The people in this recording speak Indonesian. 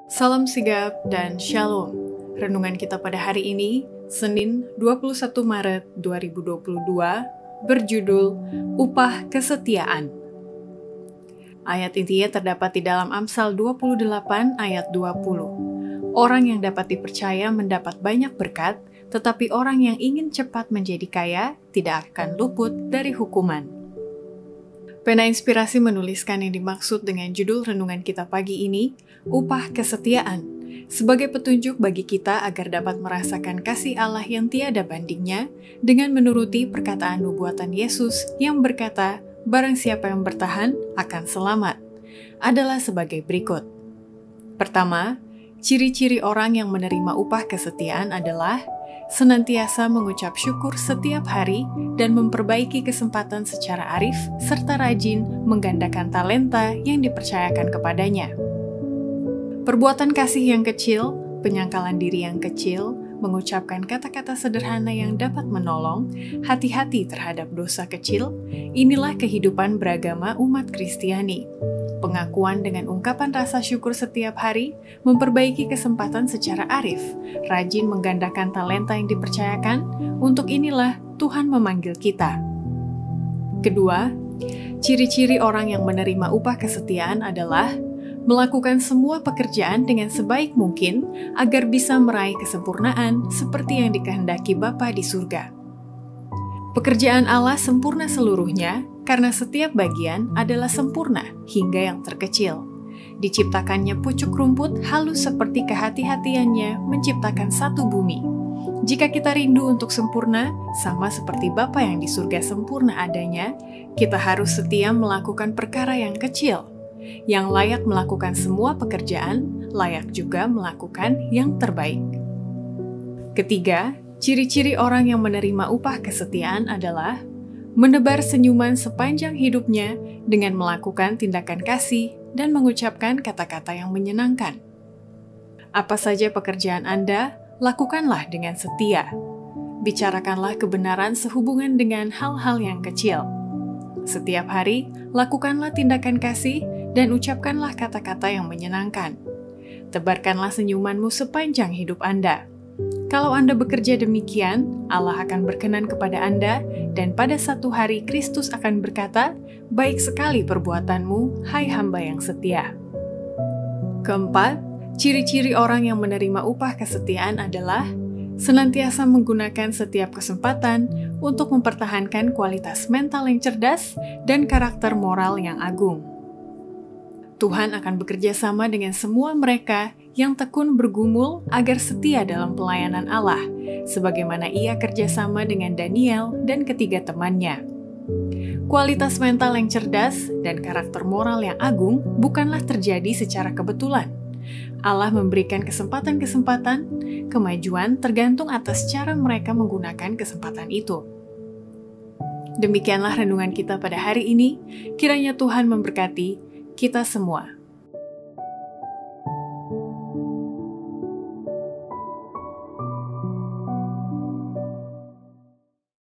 Salam sigap dan shalom. Renungan kita pada hari ini, Senin 21 Maret 2022, berjudul Upah Kesetiaan. Ayat intinya terdapat di dalam Amsal 28 ayat 20. Orang yang dapat dipercaya mendapat banyak berkat, tetapi orang yang ingin cepat menjadi kaya tidak akan luput dari hukuman. Pena Inspirasi menuliskan yang dimaksud dengan judul renungan kita pagi ini, Upah Kesetiaan, sebagai petunjuk bagi kita agar dapat merasakan kasih Allah yang tiada bandingnya dengan menuruti perkataan nubuatan Yesus yang berkata, barang siapa yang bertahan akan selamat, adalah sebagai berikut. Pertama, ciri-ciri orang yang menerima upah kesetiaan adalah senantiasa mengucap syukur setiap hari dan memperbaiki kesempatan secara arif, serta rajin menggandakan talenta yang dipercayakan kepadanya. Perbuatan kasih yang kecil, penyangkalan diri yang kecil, mengucapkan kata-kata sederhana yang dapat menolong, hati-hati terhadap dosa kecil, inilah kehidupan beragama umat Kristiani. Pengakuan dengan ungkapan rasa syukur setiap hari, memperbaiki kesempatan secara arif, rajin menggandakan talenta yang dipercayakan, untuk inilah Tuhan memanggil kita. Kedua, ciri-ciri orang yang menerima upah kesetiaan adalah melakukan semua pekerjaan dengan sebaik mungkin agar bisa meraih kesempurnaan seperti yang dikehendaki Bapa di surga. Pekerjaan Allah sempurna seluruhnya, karena setiap bagian adalah sempurna hingga yang terkecil. Diciptakannya pucuk rumput halus seperti kehati-hatiannya menciptakan satu bumi. Jika kita rindu untuk sempurna, sama seperti Bapa yang di surga sempurna adanya, kita harus setia melakukan perkara yang kecil. Yang layak melakukan semua pekerjaan, layak juga melakukan yang terbaik. Ketiga, ciri-ciri orang yang menerima upah kesetiaan adalah menebar senyuman sepanjang hidupnya dengan melakukan tindakan kasih dan mengucapkan kata-kata yang menyenangkan. Apa saja pekerjaan Anda, lakukanlah dengan setia. Bicarakanlah kebenaran sehubungan dengan hal-hal yang kecil. Setiap hari, lakukanlah tindakan kasih dan ucapkanlah kata-kata yang menyenangkan. Tebarkanlah senyumanmu sepanjang hidup Anda. Kalau Anda bekerja demikian, Allah akan berkenan kepada Anda, dan pada satu hari Kristus akan berkata, baik sekali perbuatanmu, hai hamba yang setia. Keempat, ciri-ciri orang yang menerima upah kesetiaan adalah senantiasa menggunakan setiap kesempatan untuk mempertahankan kualitas mental yang cerdas dan karakter moral yang agung. Tuhan akan bekerja sama dengan semua mereka yang tekun bergumul agar setia dalam pelayanan Allah, sebagaimana ia kerjasama dengan Daniel dan ketiga temannya. Kualitas mental yang cerdas dan karakter moral yang agung bukanlah terjadi secara kebetulan. Allah memberikan kesempatan-kesempatan, kemajuan tergantung atas cara mereka menggunakan kesempatan itu. Demikianlah renungan kita pada hari ini, kiranya Tuhan memberkati kita semua.